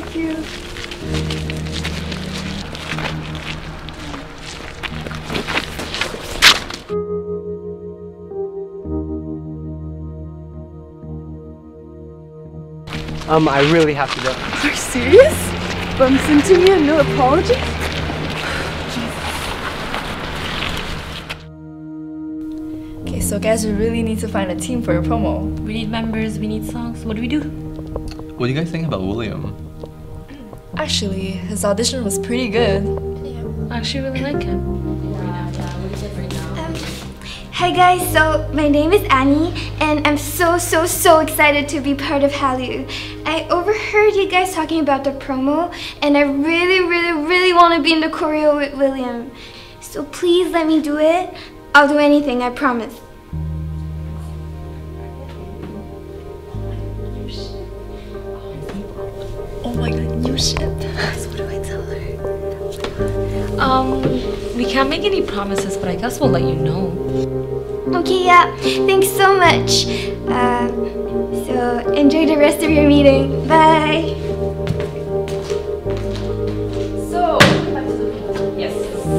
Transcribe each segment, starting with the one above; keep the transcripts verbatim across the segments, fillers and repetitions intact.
Thank you. Um, I really have to go. Are you serious? Bumps into me and no apology? Okay, so guys, we really need to find a team for a promo. We need members, we need songs. What do we do? What do you guys think about William? Actually, his audition was pretty good. Yeah, I actually really like him. Hi guys, so my name is Annie and I'm so so so excited to be part of Hallyu. I overheard you guys talking about the promo and I really really really want to be in the choreo with William. So please let me do it. I'll do anything, I promise. Oh my god, new ship. So what do I tell her? Um, we can't make any promises, but I guess we'll let you know. Okay, yeah, thanks so much. Uh, so enjoy the rest of your meeting. Bye. So, yes.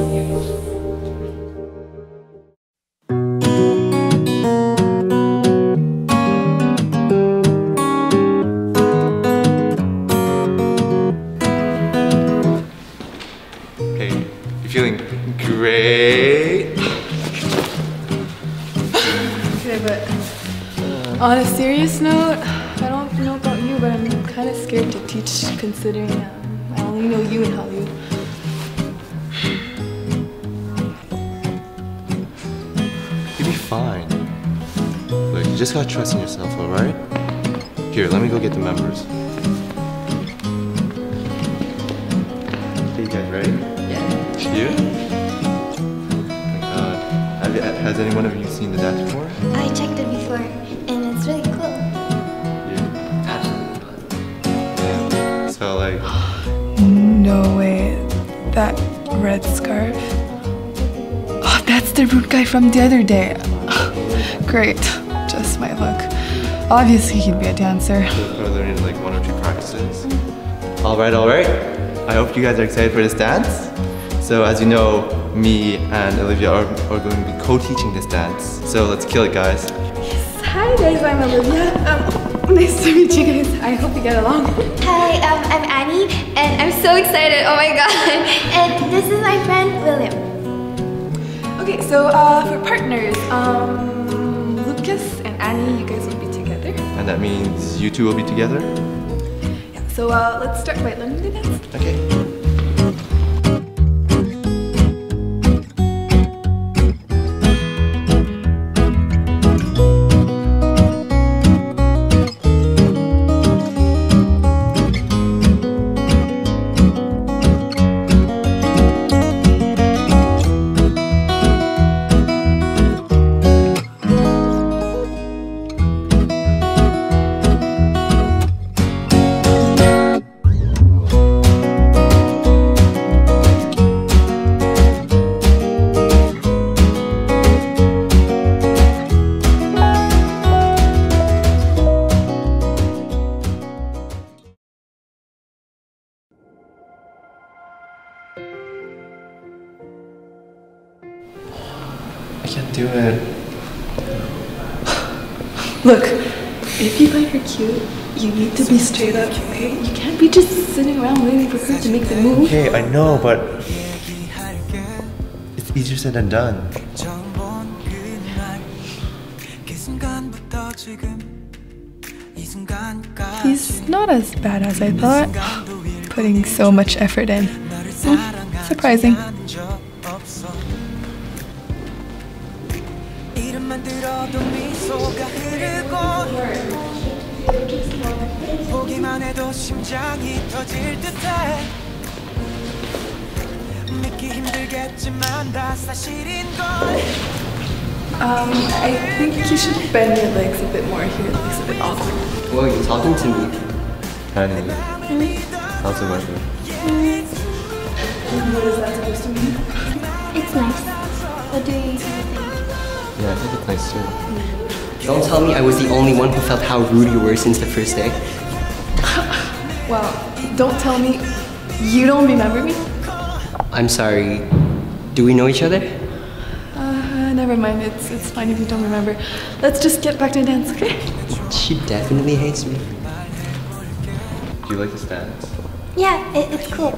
Hey, you feeling great? Okay, but on a serious note, I don't know about you, but I'm kind of scared to teach considering um, I only know you and Hallyu. You'll be fine. Look, you just gotta trust in yourself, alright? Here, let me go get the members. Okay, you guys ready? Yeah. You? Oh my god. Have you, has any one of you seen the dance before? I checked it before and it's really cool. Yeah. Absolutely. Yeah. So like... No way. That red scarf? Oh, that's the rude guy from the other day. Great. Just my look. Obviously he'd be a dancer. So far learning like one or two practices. Alright, alright. I hope you guys are excited for this dance. So as you know, me and Olivia are, are going to be co-teaching this dance. So let's kill it, guys. Yes. Hi guys, I'm Olivia. Um, nice to meet you guys. I hope you get along. Hi, um, I'm Annie and I'm so excited. Oh my god. And this is my friend William. Okay, so uh, for partners, um, Lucas and Annie, you guys will be together. And that means you two will be together? Yeah, so uh, let's start by learning the dance. Okay. I can't do it. Look, if you find her cute, you need to be straight up, okay? You can't be just sitting around waiting for her to make the move. Okay, I know, but it's easier said than done. He's not as bad as I thought. Putting so much effort in. Hmm, surprising. Um, I think you should bend your legs a bit more here. It looks a bit awkward. Well, you're talking to me. Annie, how's the weather? What is that supposed to mean? It's nice. What do you think? Yeah, I think it's nice too. Don't tell me I was the only one who felt how rude you were since the first day. Well, don't tell me you don't remember me? I'm sorry. Do we know each other? Uh, never mind. It's it's fine if you don't remember. Let's just get back to dance, okay? She definitely hates me. Do you like this dance? Yeah, it, it's cool.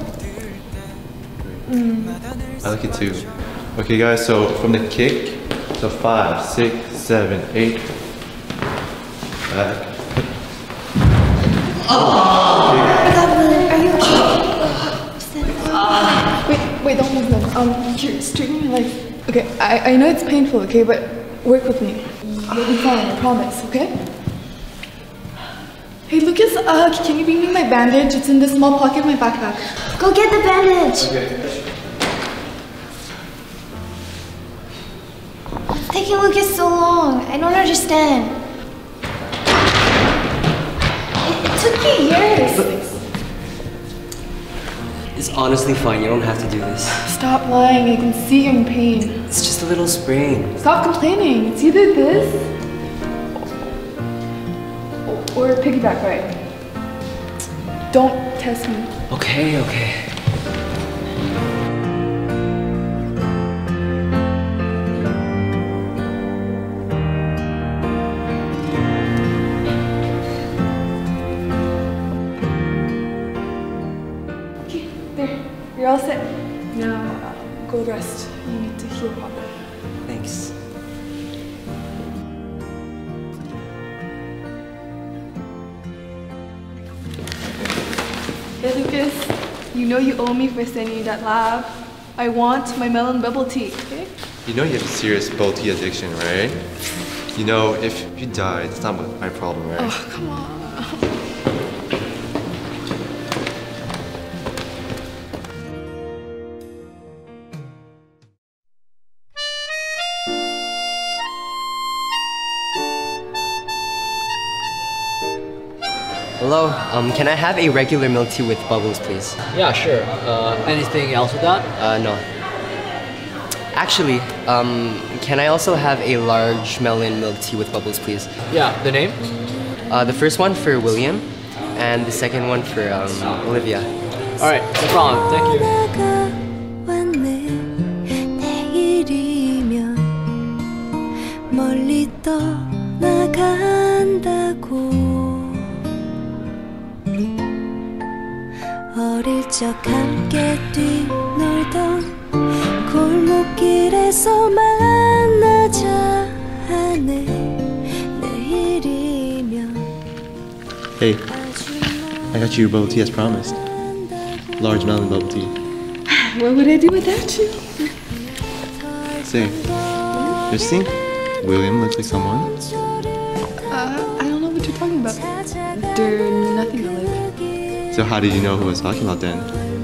Mm. I like it too. Okay guys, so from the kick, so five, six, seven, eight, back. Oh my god, William, are you okay? Wait, wait, don't move them. Um, here, straighten your legs. Okay, I, I know it's painful, okay, but work with me. You'll be fine, I promise, okay? Hey Lucas, uh, can you bring me my bandage? It's in the small pocket of my backpack. Go get the bandage. Okay. It's taking Lucas so long. I don't understand. It, it took you years. It's honestly fine. You don't have to do this. Stop lying, I can see you're in pain. It's just a little sprain. Stop complaining. It's either this or a piggyback ride. Don't test me. Okay, okay. Okay, there. You're all set. Now, uh, go rest. You need to heal properly. Thanks. Hey Lucas, you know you owe me for sending you that lab. I want my melon bubble tea, okay? You know you have a serious bubble tea addiction, right? You know, if you die, that's not my problem, right? Oh, come on. Hello, um, can I have a regular milk tea with bubbles, please? Yeah, sure. Uh, anything else with that? Uh, no. Actually, um, can I also have a large melon milk tea with bubbles, please? Yeah, the name? Uh, the first one for William, and the second one for um, Olivia. All right, no problem. Thank you. 어릴 적 함께 뛰놀던 골목길에서 만나자 하네 내일이면 Hey, I got you your bubble tea as promised. Large melon bubble tea. What would I do without you? Say, you think William looks like someone? Uh, I don't know what you're talking about. They're nothing alike. So how did you know who I was talking about then?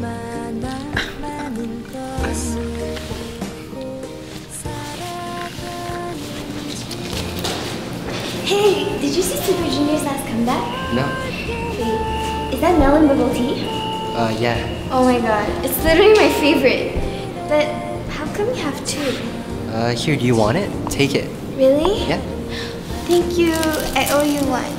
Hey, did you see Super Junior's last comeback? No. Wait, is that melon bubble tea? Uh, yeah. Oh my god, it's literally my favorite. But how come you have two? Uh, here, do you want it? Take it. Really? Yeah. Thank you. I owe you one.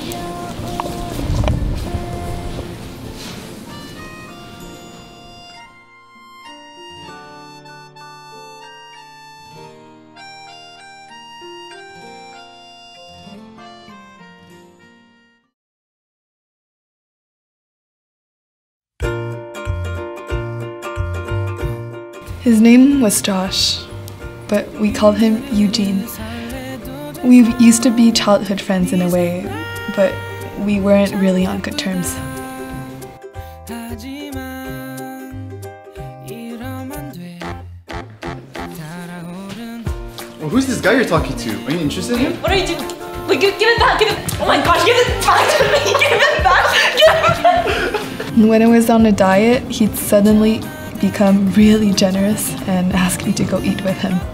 His name was Josh, but we called him Eugene. We used to be childhood friends in a way, but we weren't really on good terms. Well, who's this guy you're talking to? Are you interested in him? What are you doing? Wait, give, give it back, give it. Oh my gosh, give it back to me, give it back, give it back. When I was on a diet, he'd suddenly become really generous and ask me to go eat with him.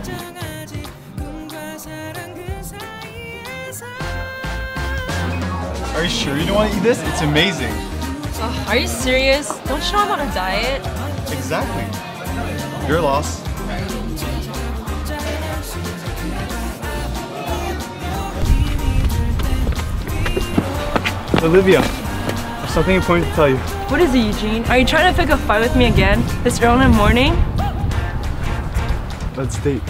Are you sure you don't want to eat this? It's amazing. Oh, are you serious? Don't you know I'm on a diet? Exactly. Your loss. Olivia, something important to tell you. What is it, Eugene? Are you trying to pick a fight with me again? This early in the morning? Let's date.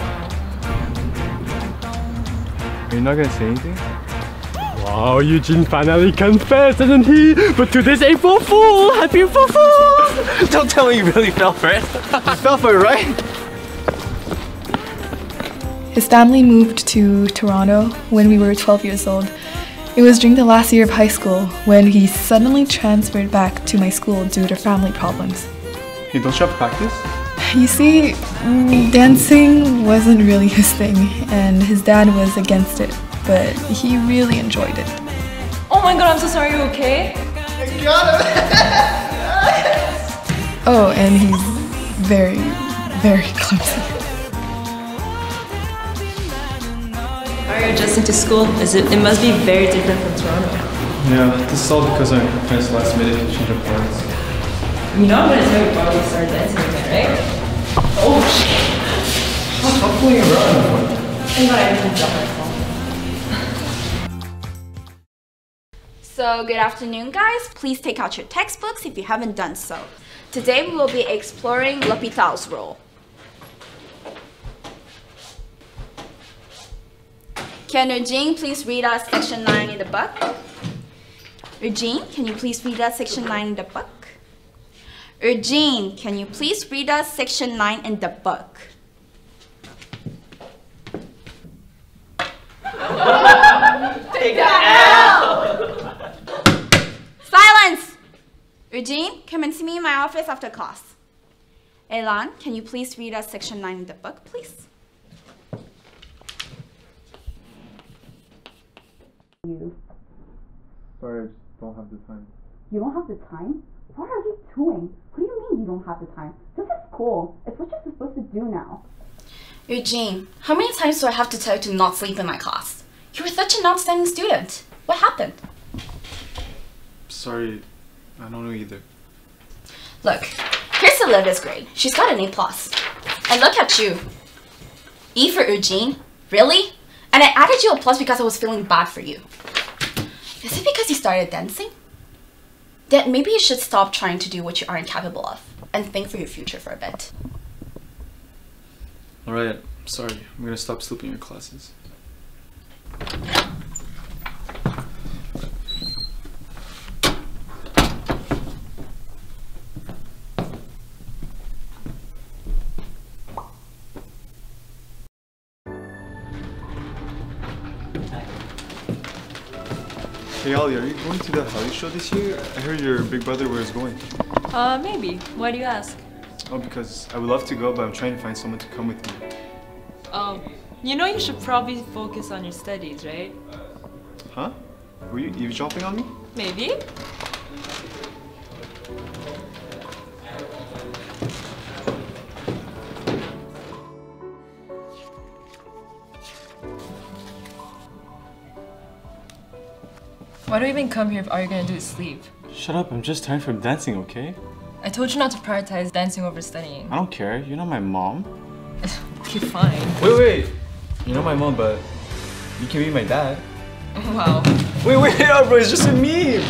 Are you not gonna say anything? Wow, Eugene finally confessed, didn't he? But today's April Fool! Happy April Fool! Don't tell me you really fell for it. You fell for it, right? His family moved to Toronto when we were twelve years old. It was during the last year of high school when he suddenly transferred back to my school due to family problems. Hey, don't you have practice? You see, mm, dancing wasn't really his thing, and his dad was against it, but he really enjoyed it. Oh my god, I'm so sorry, you okay? I got him! Oh, and he's very, very clumsy. Are you adjusting to school? Is it? It must be very different from Toronto. Yeah, this is all because my parents last minute change of plans. You know I'm gonna tell you why we started dancing again, right? Oh shit! Stop fooling around. Thank god I didn't drop my phone. So good afternoon, guys. Please take out your textbooks if you haven't done so. Today we will be exploring L'Hôpital's role. Can Eugene please read us section nine in the book? Eugene, can you please read us section nine in the book? Eugene, can you please read us section nine in the book? Take that L! Silence! Eugene, come and see me in my office after class. Ellane, can you please read us section nine in the book, please? You. Sorry, I just don't have the time. You don't have the time? What are you doing? What do you mean you don't have the time? This is school. It's what you're supposed to do now. Eugene, how many times do I have to tell you to not sleep in my class? You were such an outstanding student. What happened? Sorry, I don't know either. Look, here's Olivia's grade. She's got an A plus. And look at you. E for Eugene? Really? And I added you a plus because I was feeling bad for you. Is it because you started dancing? Then maybe you should stop trying to do what you aren't capable of and think for your future for a bit. Alright, sorry. I'm gonna stop sleeping in your classes. Hey Ali, are you going to the Hallyu show this year? I heard your big brother was going. Uh, maybe. Why do you ask? Oh, because I would love to go, but I'm trying to find someone to come with me. Um, you know you should probably focus on your studies, right? Huh? Were you eavesdropping on me? Maybe. Why do you even come here if all you're gonna do is sleep? Shut up, I'm just tired from dancing, okay? I told you not to prioritize dancing over studying. I don't care, you're not my mom. Okay, fine. Wait, wait! You're not my mom, but you can be my dad. Wow. Wait, wait, no, bro, it's just a meme! Hey,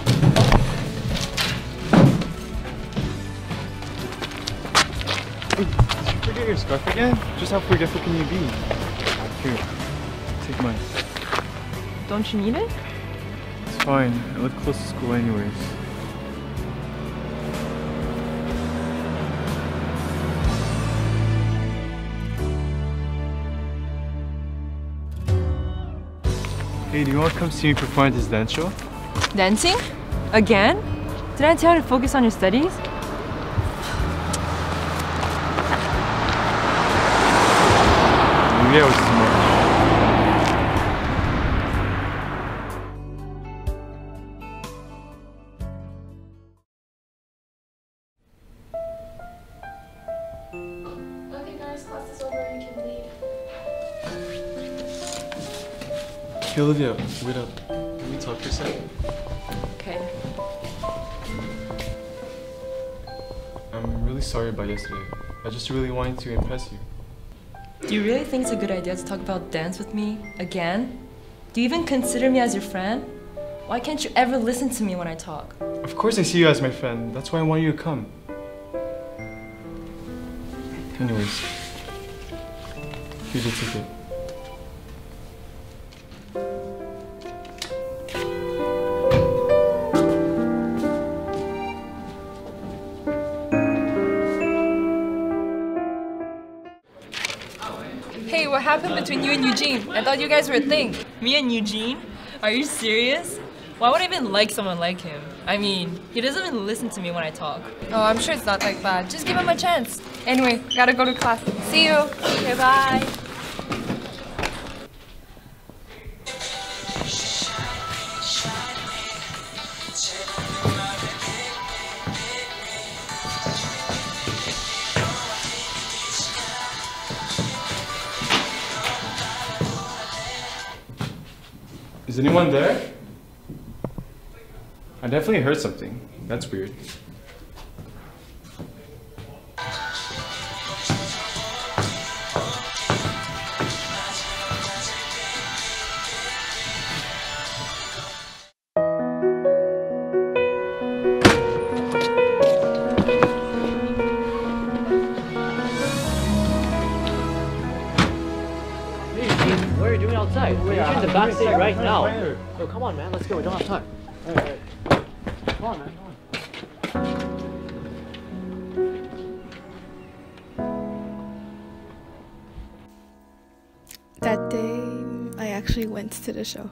did you forget your scarf again? Just how forgetful can you be? Here, take mine. Don't you need it? It's fine, I live close to school anyways. Hey, do you want to come see me perform at this dance show? Dancing? Again? Did I tell you to focus on your studies? Maybe I was too much. Okay guys, class is over, you can leave. Hey Olivia, wait up. Can we talk for a second? Okay. I'm really sorry about yesterday. I just really wanted to impress you. Do you really think it's a good idea to talk about dance with me again? Do you even consider me as your friend? Why can't you ever listen to me when I talk? Of course I see you as my friend. That's why I want you to come. Anyways, here's the ticket. Hey, what happened between you and Eugene? I thought you guys were a thing. Me and Eugene? Are you serious? Why would I even like someone like him? I mean, he doesn't even listen to me when I talk. Oh, I'm sure it's not like that. Just give him a chance. Anyway, gotta go to class. See you. Okay, bye. Is anyone there? I definitely heard something. That's weird. What are you doing outside? We're in the back seat right now. Oh, come on, man. Let's go. We don't have time. All right, all right. Come on, man. Come on. That day, I actually went to the show.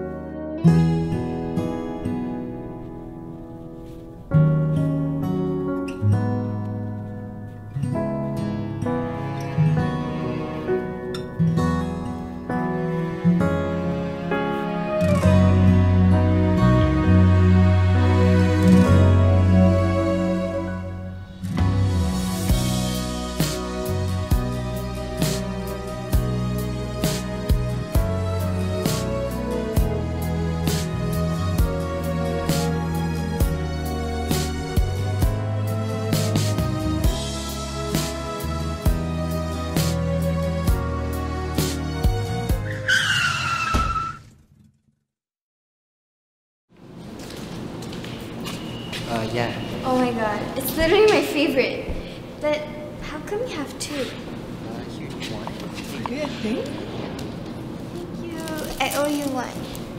Uh, yeah. Oh my god, it's literally my favorite. But how come you have two? Uh, here, you want it? Yeah, thank you. I owe you one.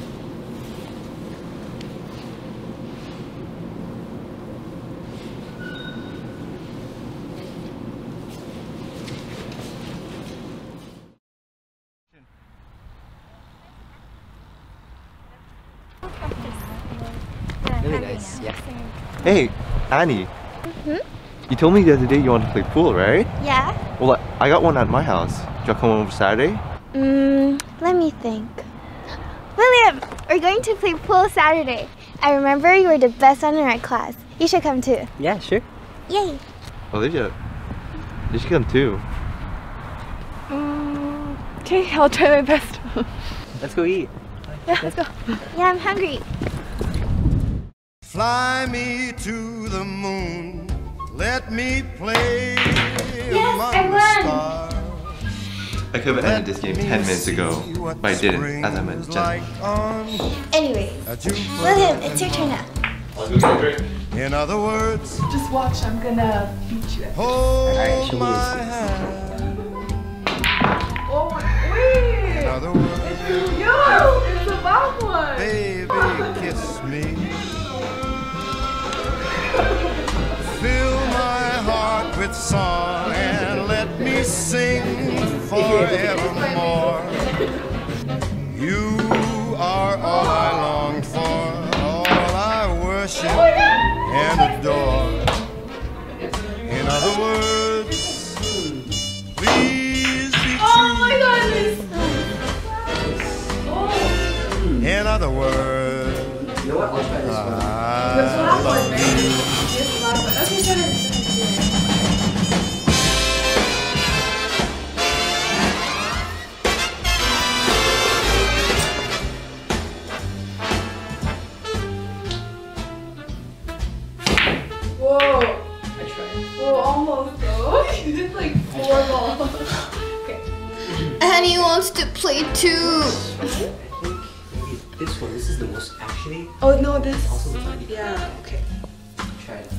Really nice, yeah. Hey, Annie. Hmm? You told me the other day you wanted to play pool, right? Yeah? Well, I got one at my house. Do you want to come over Saturday? Mm, let me think. William, we're going to play pool Saturday. I remember you were the best one in our class. You should come too. Yeah, sure. Yay. Olivia, you should come too. Um, okay, I'll try my best. Let's go eat. Yeah, let's go. Yeah, I'm hungry. Fly me to the moon, let me play yes, among I the won. stars. I could have ended this game ten minutes ago, but I didn't, as I meant Jen. Anyway, William, it's your turn now. In other words, just watch, I'm gonna beat you. Hold Alright, show me my this. hand. Oh, wait! In other words, It's yo! It's the back one! baby, kiss me. Fill my heart with song and let me sing forevermore. You are all I long for, all I worship and adore. In other words, please be true. Oh my goodness! In other words, You know what? I'll try this one. I love you. Okay, shut it. Whoa. I tried. Whoa, almost though. You did like four balls. Okay. Annie wants to play too. I think maybe this one. This is the one. looks actually. Oh no, this. Also looks like yeah. Okay. Try it.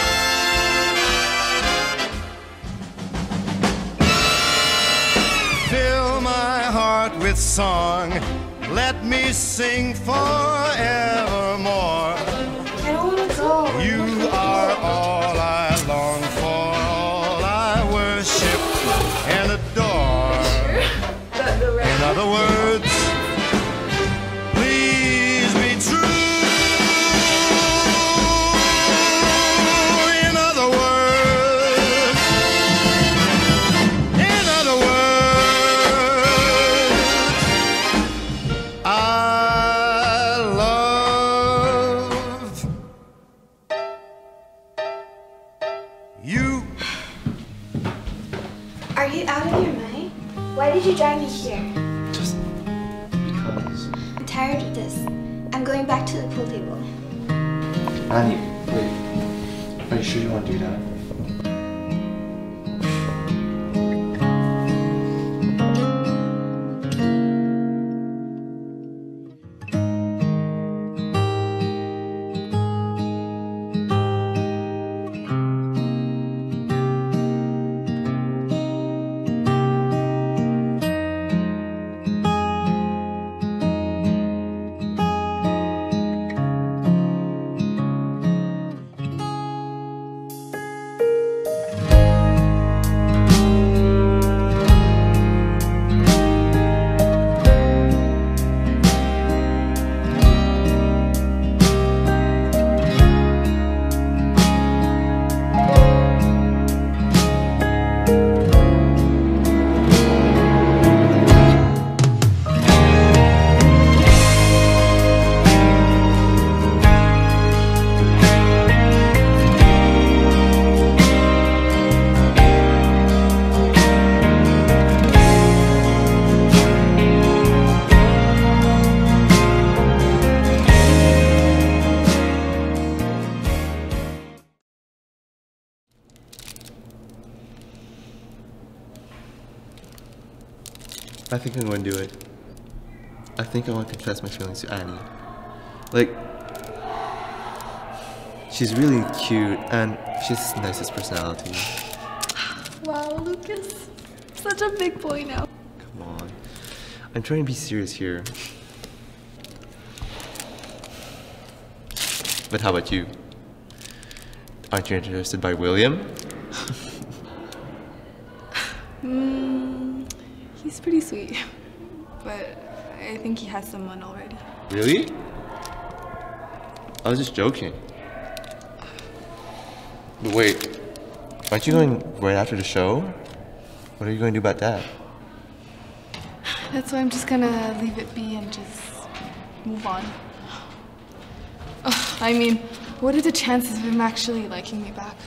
Fill my heart with song. Let me sing forevermore. I don't want to go. You are all I long for, all I worship and adore. In other words, please be true. In other words, in other words, I love you. Are you out of your mind? Why did you drive me here? Just because. I'm tired of this. I'm going back to the pool table. Annie, wait. Are you sure you want to do that? I think I'm going to do it. I think I want to confess my feelings to Annie. Like, she's really cute and she has the nicest personality. Wow, Lucas. Such a big boy now. Come on. I'm trying to be serious here. But how about you? Aren't you interested by William? Hmm, he's pretty sweet, but I think he has someone already. Really? I was just joking. But wait, aren't you going right after the show? What are you going to do about that? That's why I'm just gonna leave it be and just move on. Ugh, I mean, what are the chances of him actually liking me back?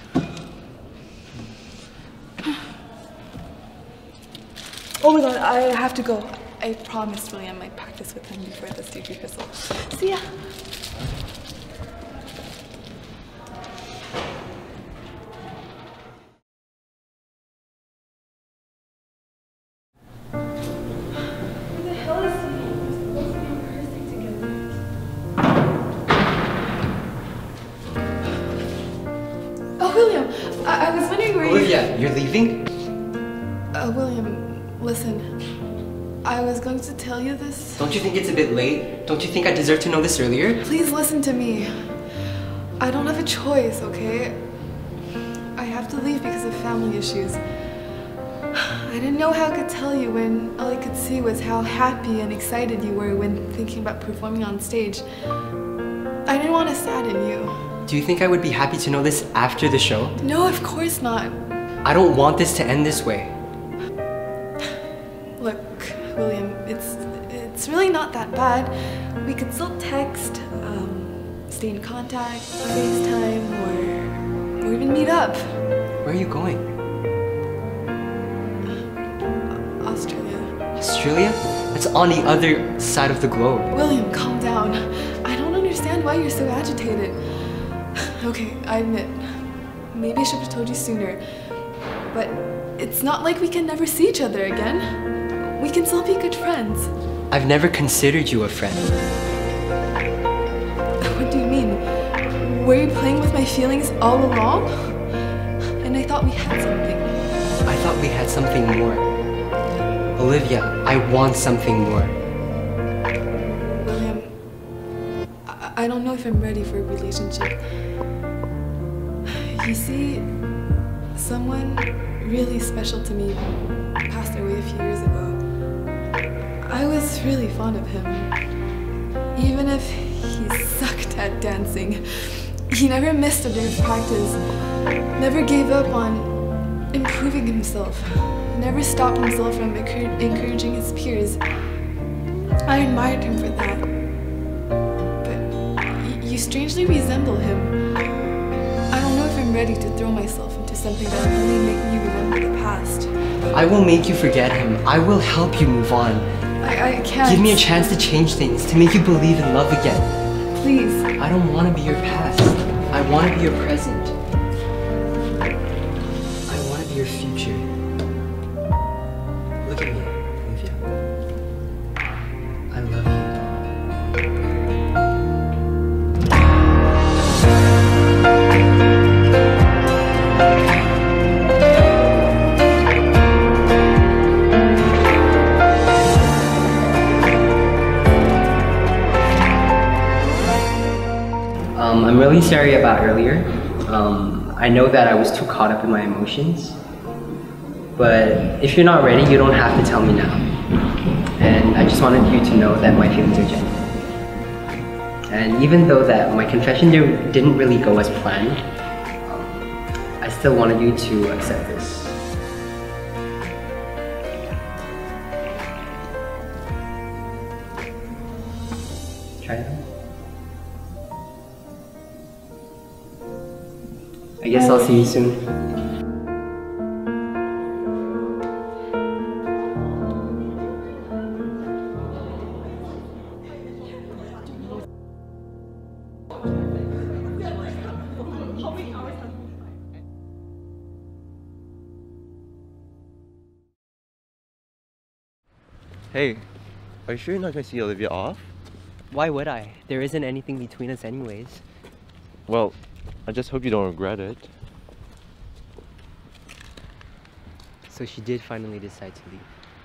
Oh my god, I have to go. I promised William I'd practice with him before the stage rehearsal. See ya. Who the hell is he? We're supposed to be rehearsing together. Oh, William, I, I was wondering where Olivia, you... you're leaving? Uh, William, listen. I was going to tell you this. Don't you think it's a bit late? Don't you think I deserve to know this earlier? Please listen to me. I don't have a choice, okay? I have to leave because of family issues. I didn't know how I could tell you when all I could see was how happy and excited you were when thinking about performing on stage. I didn't want to sadden you. Do you think I would be happy to know this after the show? No, of course not. I don't want this to end this way. Look, William, it's it's really not that bad. We could still text, um, stay in contact, FaceTime, or, or even meet up. Where are you going? Australia. Australia? That's on the other side of the globe. William, calm down. I don't understand why you're so agitated. Okay, I admit, maybe I should have told you sooner, but it's not like we can never see each other again. We can still be good friends. I've never considered you a friend. were you playing with my feelings all along? And I thought we had something. I thought we had something more. Olivia, I want something more. William, I, I don't know if I'm ready for a relationship. You see, someone really special to me passed away a few years ago. I was really fond of him. Even if he sucked at dancing, he never missed a day of practice, never gave up on improving himself, never stopped himself from encouraging his peers. I admired him for that. But you strangely resemble him. I don't know if I'm ready to throw myself into something that will only make me remember the past. I will make you forget him. I will help you move on. I, I can't. Give me a chance to change things, to make you believe in love again. Please. I don't want to be your past. I want to be your present. I want to be your future. Look at me, Olivia. I love you. Um, I'm really sorry about earlier. Um, I know that I was too caught up in my emotions. But if you're not ready, you don't have to tell me now. And I just wanted you to know that my feelings are genuine. And even though that my confession didn't really go as planned, um, I still wanted you to accept this. Try it out. I guess I'll see you soon. Hey, are you sure you're not going to see Olivia off? Why would I? There isn't anything between us anyways. Well, I just hope you don't regret it. So she did finally decide to leave.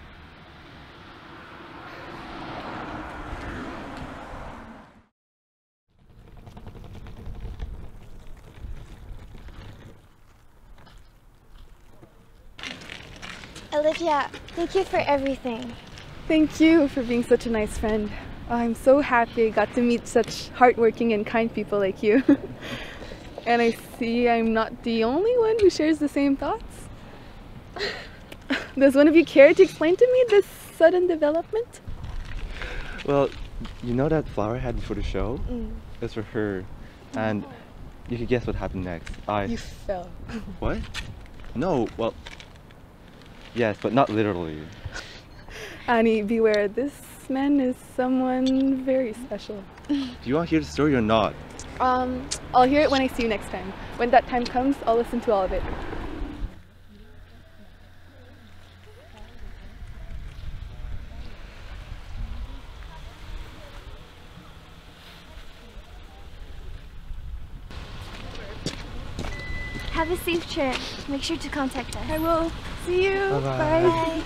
Olivia, thank you for everything. Thank you for being such a nice friend. I'm so happy I got to meet such hardworking and kind people like you. And I see I'm not the only one who shares the same thoughts. Does one of you care to explain to me this sudden development? Well, you know that flower I had before the show? Mm. It was for her. And you could guess what happened next. I... You fell. What? No, well... Yes, but not literally. Annie, beware. This man is someone very special. Do you want to hear the story or not? Um, I'll hear it when I see you next time. When that time comes, I'll listen to all of it. Have a safe trip. Make sure to contact us. I will. See you. Bye-bye. Bye. Bye.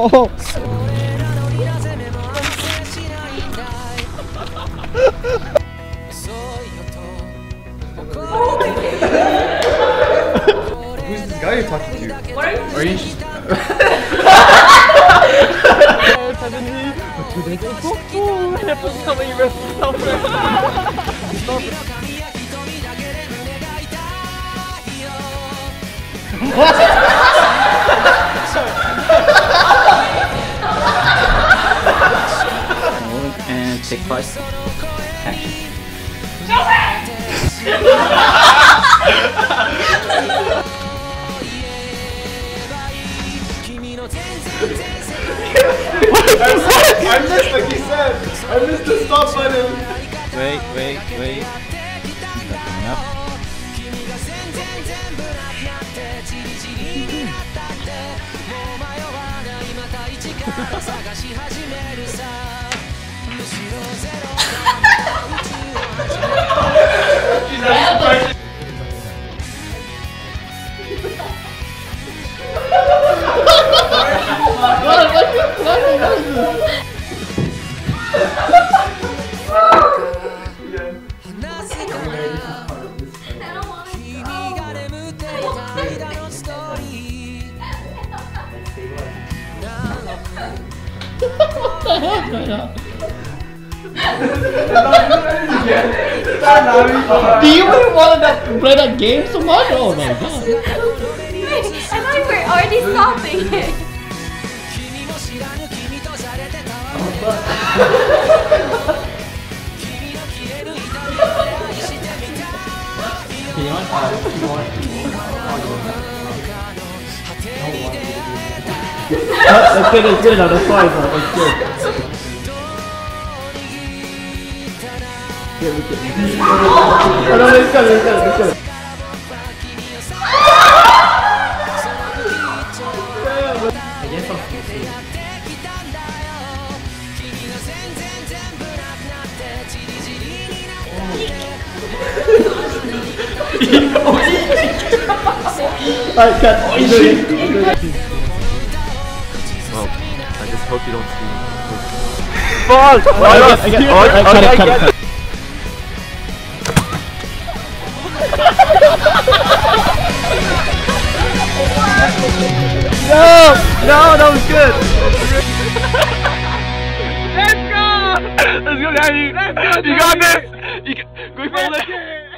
Oh. Who's this guy you're talking to? What are you? Are you? And take part. Action. I missed, like he said. I missed the stop button. Wait, wait, wait. Enough. Do you really want to play that game so much? Oh my god. I thought we were already stopping it. That's good, it's good now, that's fine, bro. It's good. Yeah, it's good. Oh no, it's good, it's good, it's good. I guess I'll see. Alright, cut. Well, I just hope you don't see me. Ball! Oh, I get, I get, oh, I cut it, cut it, cut it. No! No, that was good! Let's go! Let's go, Daddy! You got this! You got, go for it!